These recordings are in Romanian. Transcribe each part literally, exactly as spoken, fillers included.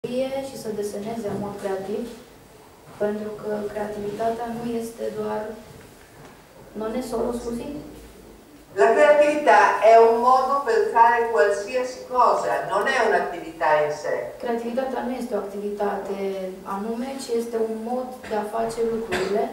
și să deseneze în mod creativ, pentru că creativitatea nu este doar... Non è solo, scusi? La creatività è un modo per fare qualsiasi cosa, non è un'attività in sé. Creativitatea nu este o activitate anume, ci este un mod de a face lucrurile.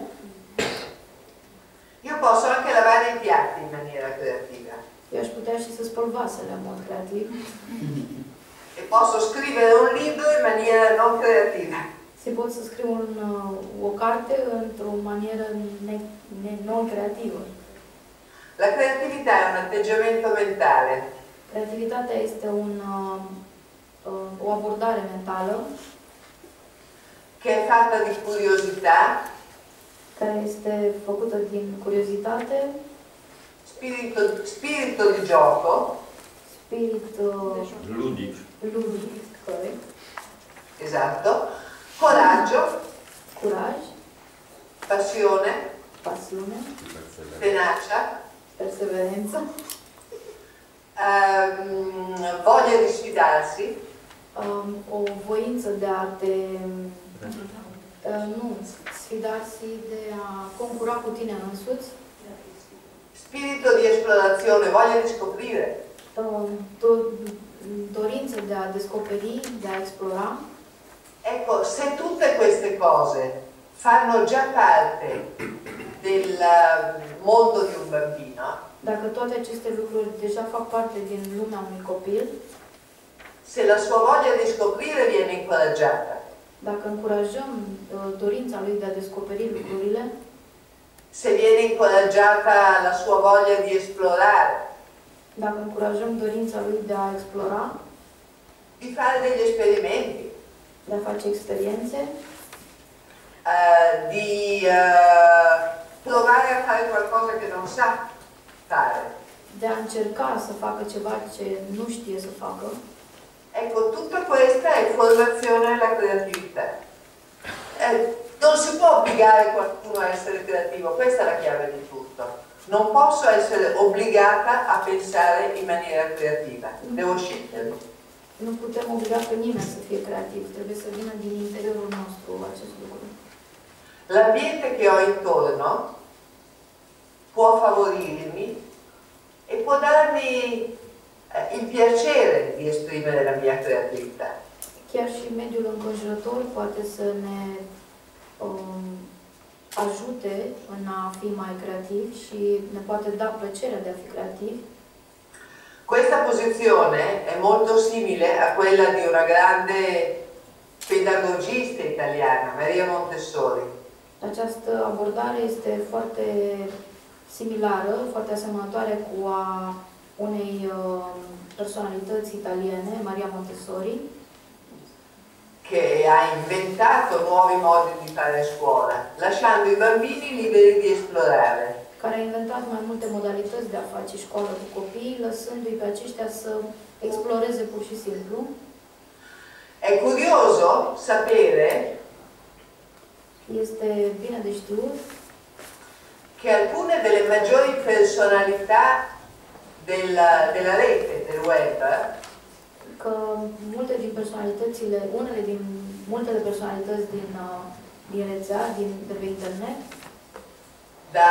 Io posso anche lavare i piatti in maniera creativa. Eu aș putea și să spăl vasele în mod creativ. E posso scrivere un libro in maniera non creativa. Se pot să scriu un, o carte într-o manieră ne, ne, non-creativă. La creatività è un atteggiamento mentale. Creativitatea este un, uh, o abordare mentală che è fatta di curiosità, care este făcută din curiozitate, spirito, spirito di gioco, spirit uh, ludic. ludic, corect. Esatto, coraggio, Curaj, passione, pasiune, tenacia, perseverență, ehm, voglia di sfidarsi, um, o voință de a te... Uh, nu, sfidarsi, de a concura cu tine însuți, spirito di esplorazione, voglia di scoprire. um, do, dorință de a descoperi, de a explora. Ecco, se tutte queste cose fanno già parte del mondo di un bambino, Dacă toate aceste lucruri deja fac parte din lumea unui copil, se la sua voglia di scoprire viene incoraggiata, dacă încurajăm uh, dorința lui de a descoperi lucrurile, se viene incoraggiata la sua voglia di esplorare, dacă încurajăm dorința lui de a explora, di fare degli esperimenti, de a face experiențe, eh, di eh, provare a fare qualcosa che non sa fare. de a încerca să facă ceva ce nu știe să facă. Ecco, tutta questa è formazione alla creatività. Eh, non si può obbligare qualcuno a essere creativo, questa è la chiave di tutto. Non posso essere obbligata a pensare in maniera creativa, devo scegliere. Nu putem obliga pe nimeni să fie creativ, trebuie să vină din interiorul nostru acest lucru. L'ambiente che ho intorno può favorirmi e può darmi eh, il piacere di esprimere la mia creatività. Chiar și mediul înconjurător poate să ne um, ajute în a fi mai creativ și ne poate da plăcerea de a fi creativ. Questa posizione è molto simile a quella di una grande pedagogista italiana, Maria Montessori. Această abordare este foarte similară, foarte asemănătoare cu a unei uh, personalități italiene, Maria Montessori, che ha inventato nuovi modi di fare scuola, lasciando i bambini liberi di esplorare. care a inventat mai multe modalități de a face școală cu copiii, lăsându-i pe aceștia să exploreze pur și simplu. È curioso sapere Este bine de știut che alcune delle maggiori personalità della, della rete, del web, că multe din personalitățile, unele din multele personalități din, uh, din rețea, din, de pe internet, da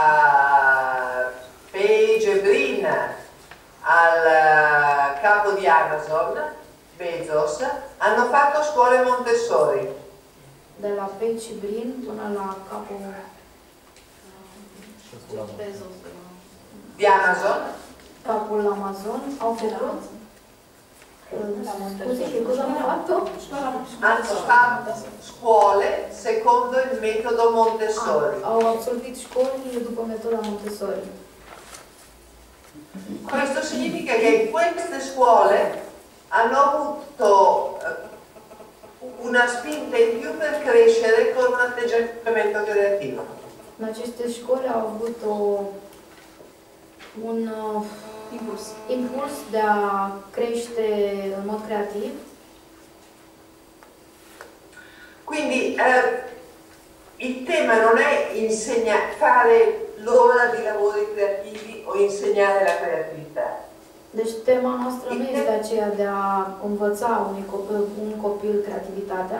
Paige Brin al capo di Amazon, Bezos, hanno fatto scuole Montessori. de la Paige Brin până la capul Di Amazon, capul Amazon, au făcut scuze, che cosa hanno fatto? hanno fatto scuole secondo il metodo Montessori. Au absolvit școli după metoda Montessori. Questo significa che queste scuole hanno avuto una spinta in più per crescere con un atteggiamento creativo. În aceste școli au avut o, un uh, impuls. impuls de a crește în mod creativ. Quindi eh, il tema non è insegna- fare l'ora di lavori creativi o insegnare la creatività. Deci tema noastră nu este aceea de a învăța unui copil, un copil creativitatea.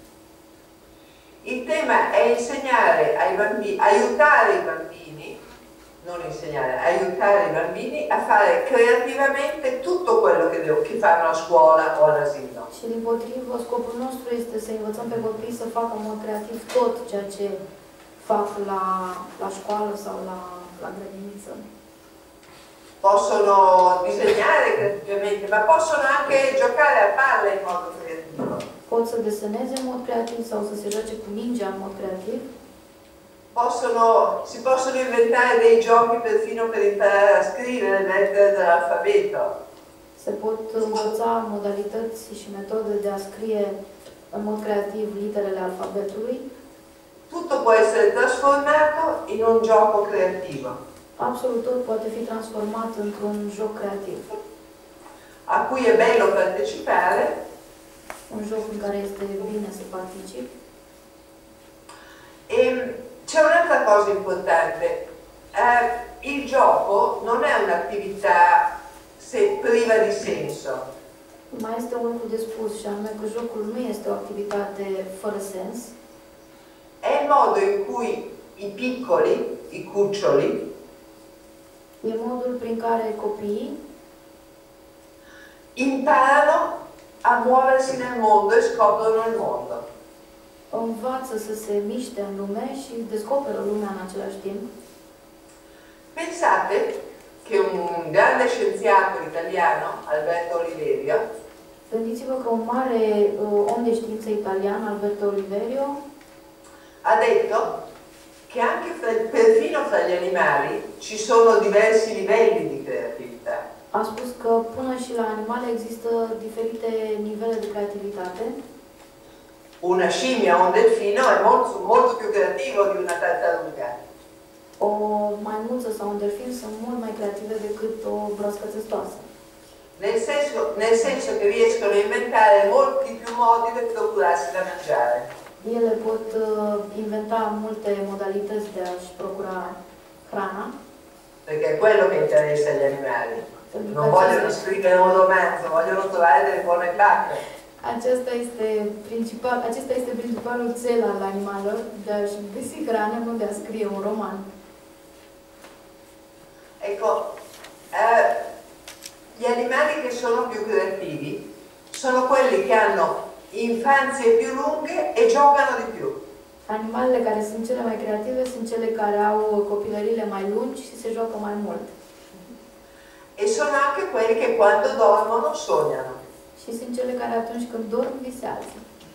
Il tema è insegnare ai bambini, aiutare i bambini, non insegnare, aiutare i bambini a fare creativamente tutto quello che, devo, che fanno a scuola o all'asilo. Și din potrivă, scopul nostru este să învățăm pe copii să facă în mod creativ tot ceea ce fac la, la școală sau la, la grădiniță. Possono disegnare creativamente, ma possono anche giocare a palla in modo creativo. Pot să deseneze în mod creativ sau să se joace cu mingea în mod creativ. Possono, si possono inventare dei giochi perfino per imparare a scrivere le lettere dell'alfabeto. Se pot învăța modalități și metode de a scrie în mod creativ literele alfabetului. Tutto può essere trasformato in un gioco creativo. Absolut tot poate fi transformat într-un joc creativ. A cui è bello partecipare. Un joc în care este bine să participi. E c'è un'altra cosa importante. Eh, il gioco non è un'attività se priva di senso. Mai este un lucru de spus și anume că jocul nu este o activitate fără sens. È il modo in cui i piccoli, i cuccioli, e modul prin care copiii imparano a muoversi nel mondo e scoprono il mondo. Învață să se miște în lume și descoperă lumea în același timp. Pensate che un grande scienziato italiano, Alberto Oliverio, gândiți-vă că un mare uh, om de știință italian, Alberto Oliverio, ha detto che anche fra, perfino fra gli animali ci sono diversi livelli di creatività. A spus că până și la animale există diferite nivele de creativitate. Una scimmia o un delfino è molto, molto più creativo di una tartaruga. O maimuță sau un delfin sunt mult mai creative decât o broască testoasă. Nel senso, nel senso che riescono a inventare molti più modi per procurarsi da mangiare. Ele pot uh, inventa multe modalități de a-și procura hrana. Perché è quello che interessa agli animali. Non vogliono scrivere un romanzo, vogliono trovare delle buone bacche. Acesta este principal, acesta este principalul cel al animalelor, de a-și găsi hrană, nu de a scrie un roman. Ecco, eh, gli animali che sono più creativi sono quelli che hanno infanzie più lunghe e giocano di più. Animalele care sunt cele mai creative sunt cele care au copilările mai lungi și se joacă mai mult. E sono anche quelli che quando dormono sognano. Și sunt cele care atunci când dorm visează.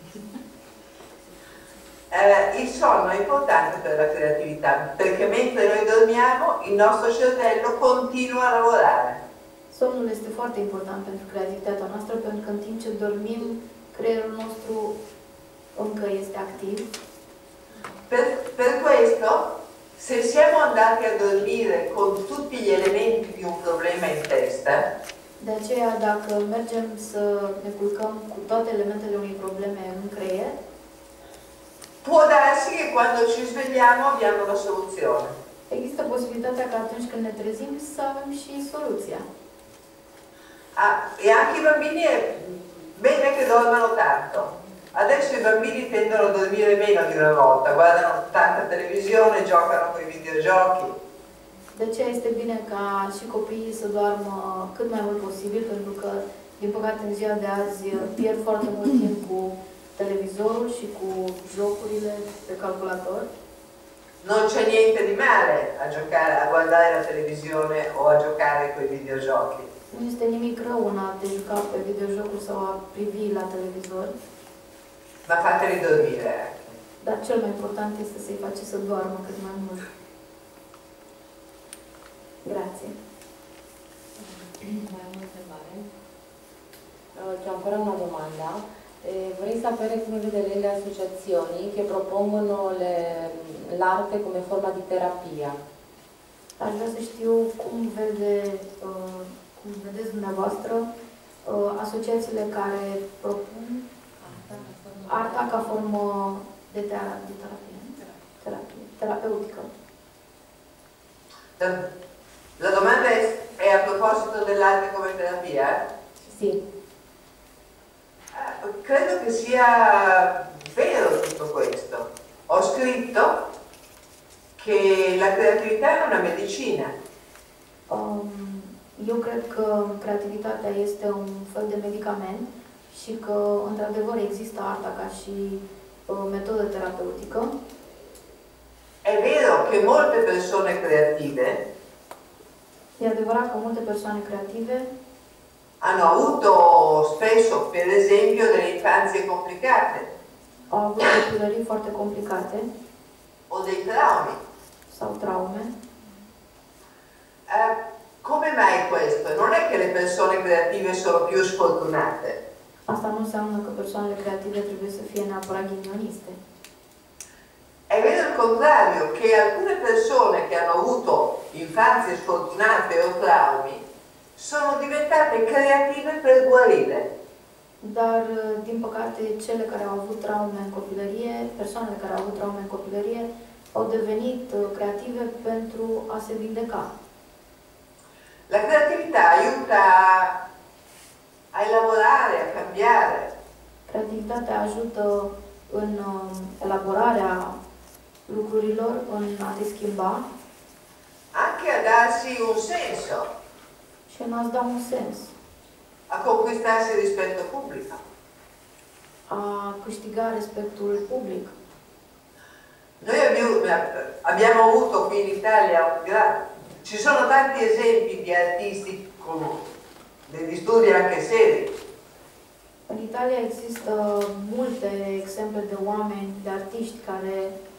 Eh, il sonno è importante per la creatività, perché mentre noi dormiamo il nostro cervello continua a lavorare. Somnul este foarte important pentru creativitatea noastră, pentru că în timp ce dormim, creierul nostru încă este activ. Per, per questo, se siamo andati a dormire con tutti gli elementi di un problema in testa, de aceea, dacă mergem să ne culcăm cu toate elementele unei probleme în creier, può darsi che quando ci svegliamo abbiamo la soluzione. Există posibilitatea că atunci când ne trezim să avem și soluția. Ah, e anche i bambini è bene che dormano tanto. Adesso i bambini tendono a dormire meno di una volta, guardano tanta televisione, giocano con i videogiochi. De aceea este bine ca și copiii să doarmă cât mai mult posibil, pentru că, din păcate, în ziua de azi pierd foarte mult timp cu televizorul și cu jocurile pe calculator. Non c'è niente di male a giocare, a guardare la televisione o a giocare con i videogiochi. Nu este nimic rău în a te juca pe videojocuri sau a privi la televizor. Ma fateli dormire. Dar cel mai important este să-i faci să doarmă cât mai mult. Grazie. Mai am o întrebare. C'è ancora una domanda. Eh, vorrei sapere come vede lei le associazioni che propongono l'arte come forma di terapia. Aș vrea să știu cum vede, uh, cum vedeți dumneavoastră, uh, asociațiile care propun arta ca formă de, tera de terapie, terapie, terapeutică. La domanda è, è a proposito dell'arte come terapia? Sì. Eh, credo che sia vero tutto questo. Ho scritto che la creatività è una medicina. Um, eu cred că creativitatea este un fel de medicament și că, într-adevăr, există arta ca și uh, metodă terapeutică. È vero che molte persone creative E adevărat că multe persoane creative hanno avuto spesso, per esempio, delle infanzie complicate au avut copilării foarte complicate o dei traumi. sau traume. Eh, come mai questo? Non è che le persone creative sono più sfortunate. Asta nu înseamnă că persoanele creative trebuie să fie neapărat ghinioniste. È vero il contrario, che alcune persone che hanno avuto infanzie sfortunate o traumi sono diventate creative per guarire. Dar, din păcate, cele care au avut traume în copilărie, persoanele care au avut traume în copilărie, au devenit creative pentru a se vindeca. La creatività aiuta a elaborare, a cambiare. Creativitatea ajută în elaborarea lucrurilor, în a te schimba Anche a darsi un senso, și în a-ți da un sens, a conquistarsi il rispetto pubblico. a câștiga respectul public. Noi abbiamo, abbiamo avuto qui in Italia un grande... Ci sono tanti esempi di artisti con dei disturbi anche seri. În Italia există multe exemple de oameni, de artiști care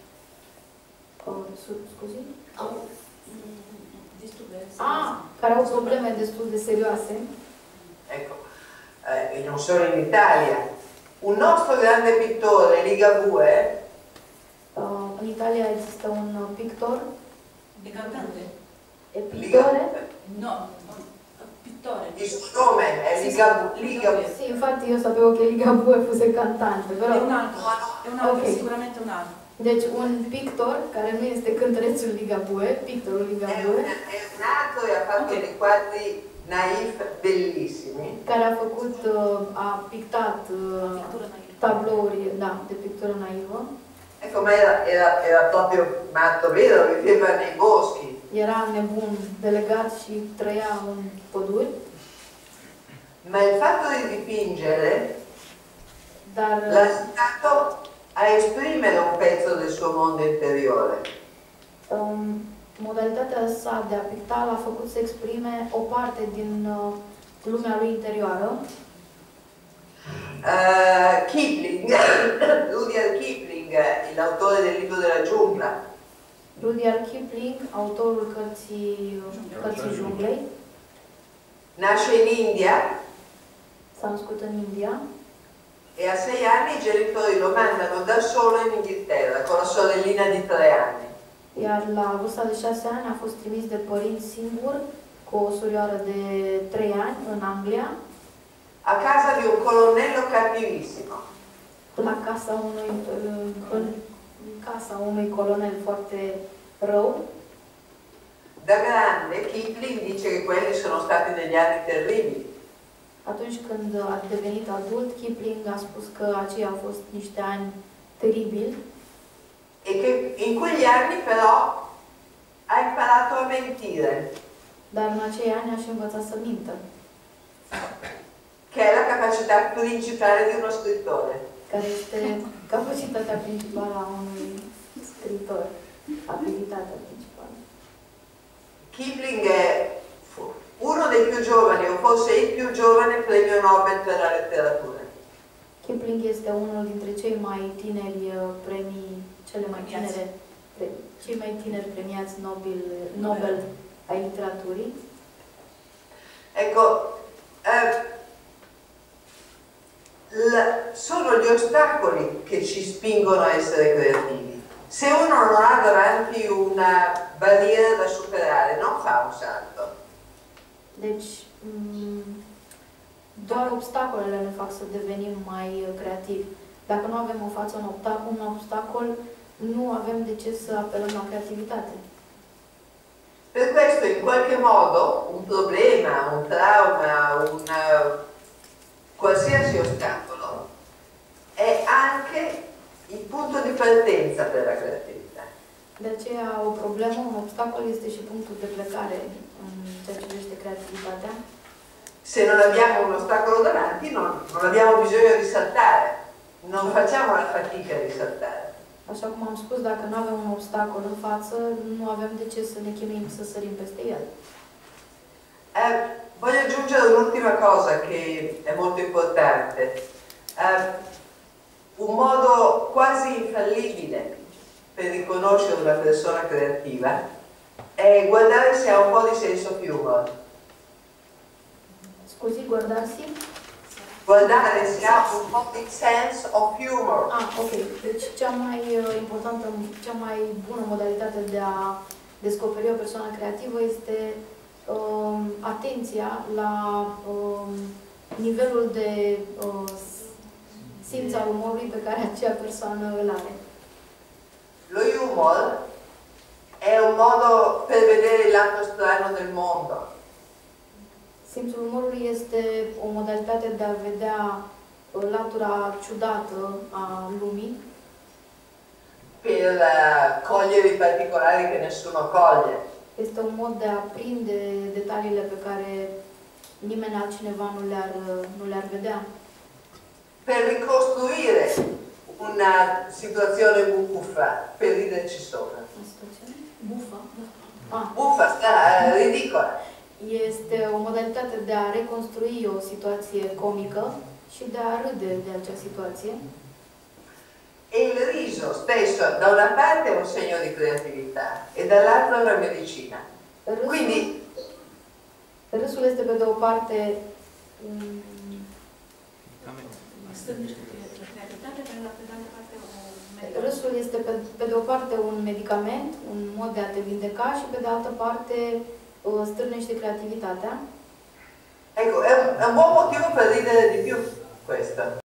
uh, scuzi? Au disturbe. Ah, care au probleme destul de serioase. Ecco, eh, non solo in Italia. Un nostro grande pittore, Ligabue, Uh, în Italia există un pictor. E cantante? E pittore? No, pittore. il suo nome è Ligabue. Ligabue. Sì, infatti io sapevo che Ligabue fosse cantante, però... È un altro, è un altro, Ok. sicuramente un altro. Deci un pictor, care nu este cântărețul Ligabue, pictorul È, Ligabue, un- è nato e ha fatto dei quadri naif bellissimi. care a făcut, uh, a pictat uh, Pittura naivă. tablouri, da, de pictură naivă. Ecco, ma era, era, era proprio matto vero, viveva nei boschi. Era nebun, delegat și trăia în păduri, Ma il fatto di dipingere dar l'ha aiutato a esprimere un pezzo del suo mondo interiore. um, modalitatea sa de a picta l-a făcut să exprime o parte din uh, lumea lui interioară. Uh, Kipling, Rudyard Kipling, l'autore del libro della giungla, Rudyard Kipling, autorul cărții, cărții junglei, nasce in India s-a născut în India e a sei anni i genitori lo mandano da solo in Inghilterra con la sorellina di tre anni. iar la vârsta de șase ani a fost trimis de părinți singur cu o surioară de trei ani în Anglia, A casa di un colonnello cattivissimo. la casa unui, în casa unui colonel foarte rău. Da grande Kipling dice che quelli sono stati degli anni terribili. Atunci când a devenit adult, Kipling a spus că aceia au fost niște ani teribili, E che in quegli anni però ha imparato a mentire, dar în acei ani a și învățat să mintă, che è la capacità principale di uno scrittore. care este capacitatea principală a unui scriitor, abilitatea principală. Kipling è uno dei più giovani, o forse il più giovane premio Nobel per la letteratura. Kipling este unul dintre cei mai tineri uh, premii, cele mai tinere, pre, cei mai tineri premiați Nobel, Nobel ai literaturii. Ecco, eh, la, sono gli ostacoli che ci spingono a essere creativi. Se uno non ha davanti una barriera da superare, non fa un salto. Deci, m, doar obstacolele ne fac să devenim mai uh, creativi. Dacă nu avem în față un, obsta- un obstacol, nu avem de ce să apelăm la creativitate. Per questo in qualche modo un problema, un trauma, un uh, qualsiasi ostacolo è anche il punto di partenza per la creatività. De aceea, o problemă, un obstacol este și punctul de plecare în ceea ce privește creativitatea. Se non abbiamo un ostacolo davanti, non, non abbiamo bisogno di saltare, non facciamo la fatica di saltare. Așa cum am spus, dacă nu avem un obstacol în față, nu avem de ce să ne chinuim să sărim peste el. Eh, voglio aggiungere un'ultima cosa che è molto importante. Eh, un modo quasi infallibile per riconoscere una persona creativa è guardare se ha un po' di senso of humor. Scuzi, guardarsi? Guardare se ha un po' di sense of humor. Ah, ok. Deci cea mai uh, importantă, cea mai bună modalitate de a descoperi o persoană creativă este uh, atenția la uh, nivelul de uh, simț al umorului pe care acea persoană îl are. Lo humor è un modo per vedere il lato strano del mondo. Simțul umorului este o modalitate de a vedea uh, latura ciudată a lumii, per uh, cogliere i particolari che nessuno coglie. este un mod de a prinde detaliile pe care nimeni altcineva nu le-ar nu le-ar vedea. Per ricostruire una situazione buffa, per riderci sopra. O situație bufă. Ah, Buffa, sta, ridicola. este o modalitate de a reconstrui o situație comică și de a râde de acea situație. E il riso stesso da una parte è un segno di creatività e dall'altra è una medicina. Râsul, Quindi râsul este pe de o parte un, Stârnește creativitatea, pe de altă parte o medicament. râsul este pe, pe de o parte un medicament, un mod de a te vindeca și pe de altă parte uh, stârnește creativitatea. ecco, è un, è un buon motivo per ridere di più questo.